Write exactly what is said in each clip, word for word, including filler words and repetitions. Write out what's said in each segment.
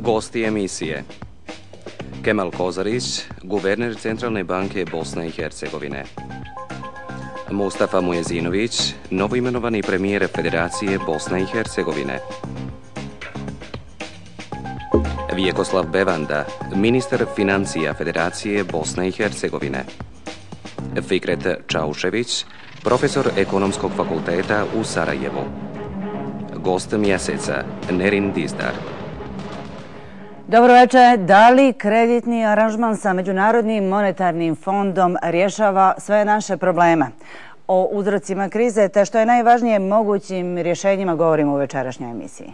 Gosti emisije: Kemal Kozarić, guverner Centralne banke Bosne i Hercegovine; Mustafa Mujezinović, novoimenovani premijer Federacije Bosne i Hercegovine; Vjekoslav Bevanda, ministar financija Federacije Bosne i Hercegovine; Fikret Čaušević, profesor Ekonomskog fakulteta u Sarajevu; gost mjeseca Nerin Dizdar. Dobro večer. Da li kreditni aranžman sa Međunarodnim monetarnim fondom rješava sve naše probleme? O uzrocima krize te što je najvažnije mogućim rješenjima govorimo u večerašnjoj emisiji.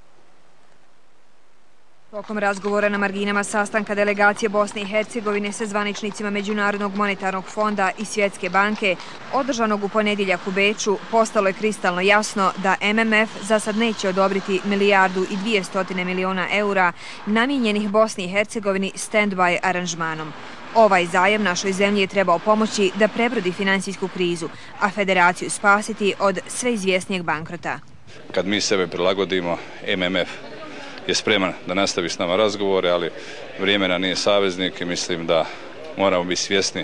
Tokom razgovora na marginama sastanka delegacije Bosne i Hercegovine sa zvaničnicima Međunarodnog monetarnog fonda i Svjetske banke, održanog u ponedjeljak u Beču, postalo je kristalno jasno da M M F za sad neće odobriti milijardu i dvjesto miliona eura namijenjenih Bosni i Hercegovini stand-by aranžmanom. Ovaj zajam našoj zemlji je trebao pomoći da prebrodi financijsku krizu, a federaciju spasiti od sve izvjesnijeg bankrota. Kad mi sebe prilagodimo, M M F je spreman da nastavi s nama razgovore, ali vrijeme nam nije saveznik i mislim da moramo biti svjesni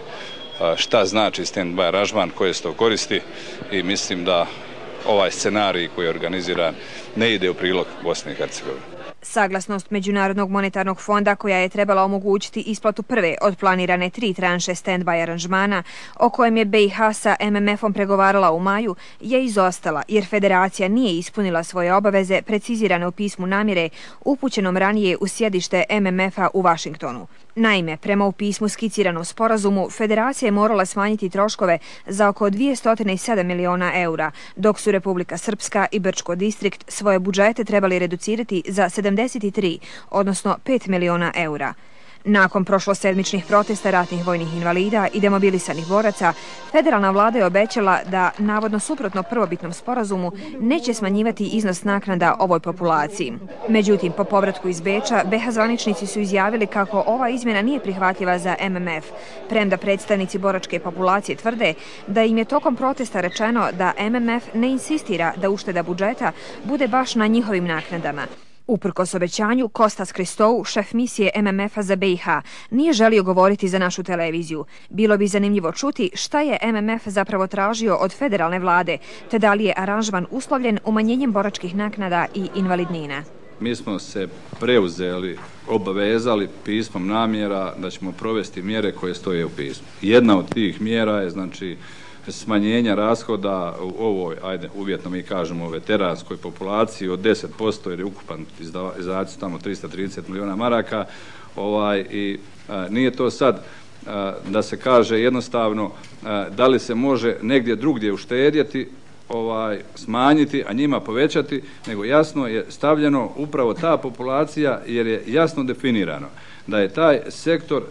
šta znači stand-by aranžman, koje se to koristi, i mislim da ovaj scenarij koji je organiziran ne ide u prilog Bosne i Hercegovine. Saglasnost Međunarodnog monetarnog fonda, koja je trebala omogućiti isplatu prve od planirane tri tranše stand-by aranžmana, o kojem je B i H sa M M F-om pregovarala u maju, je izostala jer federacija nije ispunila svoje obaveze precizirane u pismu namjere upućenom ranije u sjedište M M F-a u Vašingtonu. Naime, prema u pismu skiciranom sporazumu, federacija je morala smanjiti troškove za oko dvjesto sedam miliona eura, dok su Republika Srpska i Brčko distrikt svoje budžete trebali reducirati za sedamdeset tri, odnosno pet miliona eura. Nakon prošlosedmičnih protesta ratnih vojnih invalida i demobilisanih boraca, federalna vlada je obećala da, navodno suprotno prvobitnom sporazumu, neće smanjivati iznos naknada ovoj populaciji. Međutim, po povratku iz Beča, B H zvaničnici su izjavili kako ova izmjena nije prihvatljiva za M M F, premda predstavnici boračke populacije tvrde da im je tokom protesta rečeno da M M F ne insistira da ušteda budžeta bude baš na njihovim naknadama. Uprkos obećanju, Kostas Kristou, šef misije M M F-a za B i H, nije želio govoriti za našu televiziju. Bilo bi zanimljivo čuti šta je M M F zapravo tražio od federalne vlade, te da li je aranžman uslovljen umanjenjem boračkih naknada i invalidnina. Mi smo se preuzeli, obavezali pismom namjera da ćemo provesti mjere koje stoje u pismu. Jedna od tih mjera je, znači, smanjenja rashoda u ovoj, ajde, uvjetno mi kažemo, veteranskoj populaciji od deset posto, jer je ukupan izdaci tamo tristo trideset miliona maraka, ovaj, i a, nije to sad a, da se kaže jednostavno a, da li se može negdje drugdje uštedjeti, ovaj, smanjiti, a njima povećati, nego jasno je stavljeno upravo ta populacija, jer je jasno definirano da je taj sektor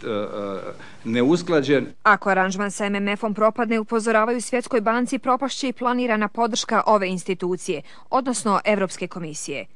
neusklađen. Ako aranžman sa M M F-om propadne, upozoravaju Svjetskoj banci, propašće i planirana podrška ove institucije, odnosno Evropske komisije.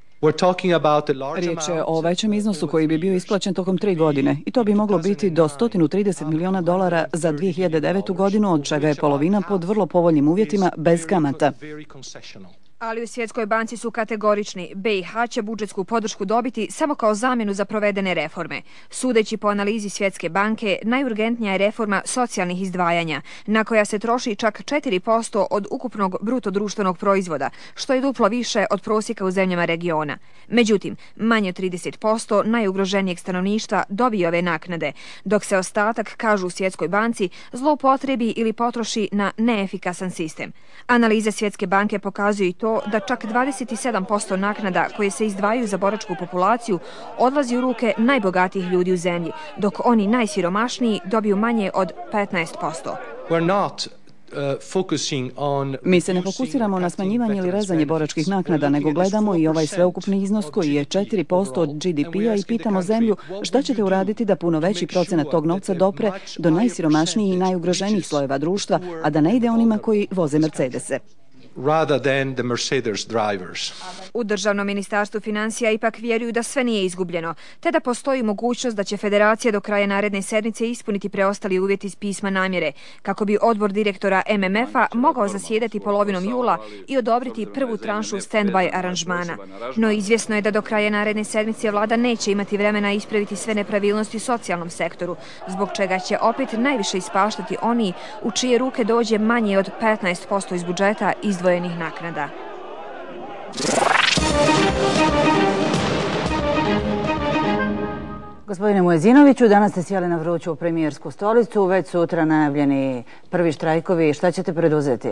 Riječ je o većem iznosu koji bi bio isplaćen tokom tri godine i to bi moglo biti do sto trideset miliona dolara za dvije hiljade devetu godinu, od čega je polovina pod vrlo povoljnim uvjetima bez kamata. Ali u Svjetskoj banci su kategorični. B i H će budžetsku podršku dobiti samo kao zamjenu za provedene reforme. Sudeći po analizi Svjetske banke, najurgentnija je reforma socijalnih izdvajanja, na koja se troši čak četiri posto od ukupnog bruto društvenog proizvoda, što je duplo više od prosjeka u zemljama regiona. Međutim, manje od trideset posto najugroženijeg stanovništva dobije ove naknade, dok se ostatak, kažu u Svjetskoj banci, zloupotrebi ili potroši na neefikasan sistem. Analiza Svjetske banke pokazuje i to da čak dvadeset sedam posto naknada koje se izdvajaju za boračku populaciju odlazi u ruke najbogatijih ljudi u zemlji, dok oni najsiromašniji dobiju manje od petnaest posto. Mi se ne fokusiramo na smanjivanje ili rezanje boračkih naknada, nego gledamo i ovaj sveukupni iznos koji je četiri posto od G D P-a i pitamo zemlju šta ćete uraditi da puno veći procenat tog novca dopre do najsiromašnijih i najugroženijih slojeva društva, a da ne ide onima koji voze Mercedese. rather than the Mercedes drivers. U Državnom ministarstvu financija ipak vjeruju da sve nije izgubljeno, te da postoji mogućnost da će federacija do kraja naredne sedmice ispuniti preostali uvjeti iz pisma namjere, kako bi odbor direktora M M F-a mogao zasjedati polovinom jula i odobriti prvu tranšu stand-by aranžmana. No izvjesno je da do kraja naredne sedmice vlada neće imati vremena ispraviti sve nepravilnosti u socijalnom sektoru, zbog čega će opet najviše ispaštati oni u čije ruke dođe manje od petnaest posto iz budžeta izdvojenih naknada. Gospodine Mujezinoviću, danas ste sjeli na vruću premijersku stolicu, već sutra najavljeni prvi štrajkovi. Šta ćete preduzeti?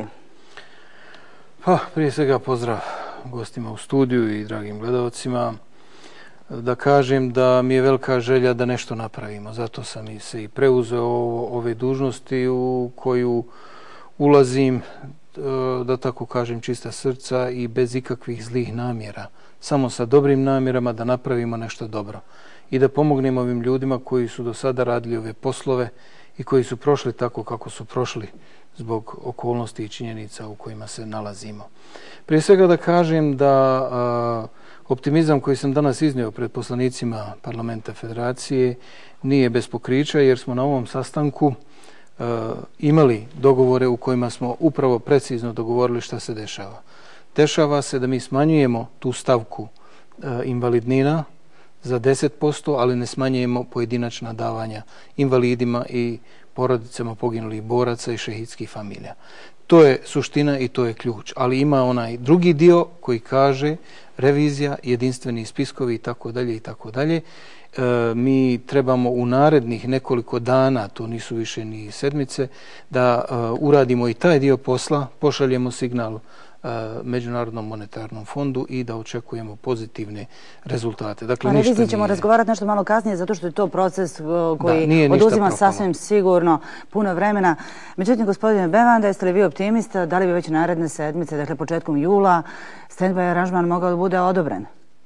Pa, prije svega pozdrav gostima u studiju i dragim gledalcima. Da kažem da mi je velika želja da nešto napravimo. Zato sam i se i preuzeo ove dužnosti u koju ulazim, da tako kažem, čista srca i bez ikakvih zlih namjera. Samo sa dobrim namjerama da napravimo nešto dobro. I da pomognemo ovim ljudima koji su do sada radili ove poslove i koji su prošli tako kako su prošli zbog okolnosti i činjenica u kojima se nalazimo. Prije svega da kažem da a, optimizam koji sam danas iznio pred poslanicima Parlamenta Federacije nije bez pokrića, jer smo na ovom sastanku a, imali dogovore u kojima smo upravo precizno dogovorili šta se dešava. Dešava se da mi smanjujemo tu stavku a, invalidnina za deset posto, ali ne smanjujemo pojedinačna davanja invalidima i porodicama poginulih boraca i šehidskih familija. To je suština i to je ključ. Ali ima onaj drugi dio koji kaže revizija, jedinstveni spiskovi i tako dalje i tako dalje. Mi trebamo u narednih nekoliko dana, to nisu više ni sedmice, da uh, uradimo i taj dio posla, pošaljemo signal uh, Međunarodnom monetarnom fondu i da očekujemo pozitivne rezultate. Dakle, o reviziji nije... ćemo razgovarati nešto malo kasnije, zato što je to proces uh, koji da, oduzima sasvim sigurno puno vremena. Međutim, gospodine Bevanda, jeste li vi optimista? Da li bi već naredne sedmice, dakle početkom jula, stand-by aranžman mogao da bude odobren?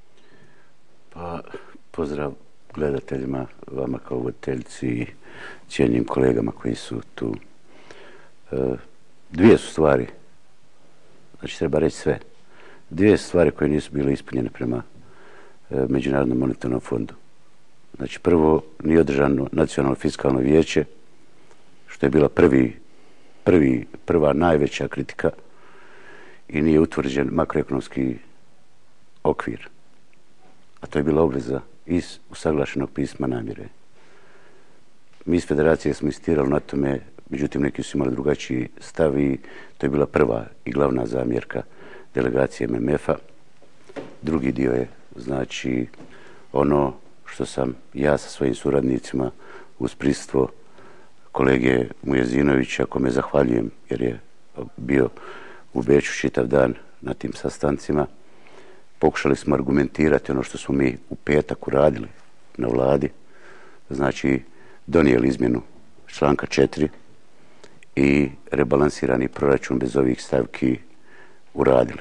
Pa, pozdrav gledateljima, vama kao voditeljici i cijenjenim kolegama koji su tu. E, dvije su stvari, znači treba reći sve, dvije stvari koje nisu bile ispunjene prema e, Međunarodnom monetarnom fondu. Znači prvo, nije održano nacionalno fiskalno vijeće, što je bila prvi, prvi, prva najveća kritika, i nije utvrđen makroekonomski okvir. A to je bila obveza iz usaglašenog pisma namjere. Mi iz federacije smo insistirali na tome, međutim neki su imali drugačiji stav i to je bila prva i glavna zamjerka delegacije M M F-a. Drugi dio je, znači, ono što sam ja sa svojim suradnicima uz prisustvo kolege Mujezinovića, kome zahvaljujem jer je bio u Beču čitav dan na tim sastancima, pokušali smo argumentirati ono što smo mi u petak uradili na vladi, znači donijeli izmjenu članka četiri i rebalansirani proračun bez ovih stavki uradili.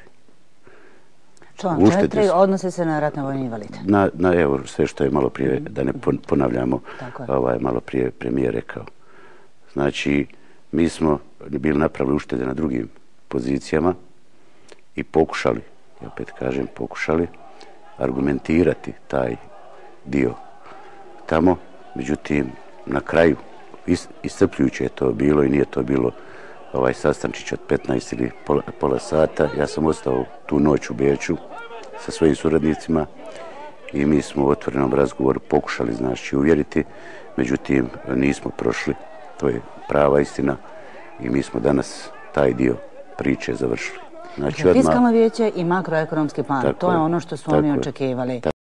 Član četiri odnosi se na ratne vojne invalide. Na, na evo, sve što je malo prije, da ne ponavljamo, ovaj, malo prije premijer rekao. Znači, mi smo bili napravili uštede na drugim pozicijama i pokušali, ja opet kažem pokušali, argumentirati taj dio tamo. Međutim, na kraju, iscrpljujuće je to bilo i nije to bilo ovaj sastančić od petnaest ili pola, pola sata. Ja sam ostao tu noć u Beču sa svojim suradnicima i mi smo u otvorenom razgovoru pokušali, znači, uvjeriti, međutim nismo prošli. To je prava istina i mi smo danas taj dio priče završili. Znači, fiskalno vijeće i makroekonomski plan, to je ono što su oni očekivali.